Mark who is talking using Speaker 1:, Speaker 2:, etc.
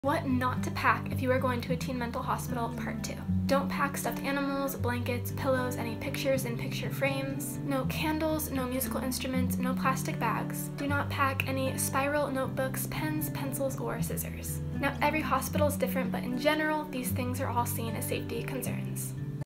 Speaker 1: What not to pack if you are going to a teen mental hospital, part 2. Don't pack stuffed animals, blankets, pillows, any pictures in picture frames. No candles, no musical instruments, no plastic bags. Do not pack any spiral notebooks, pens, pencils, or scissors. Now, every hospital is different, but in general, these things are all seen as safety concerns.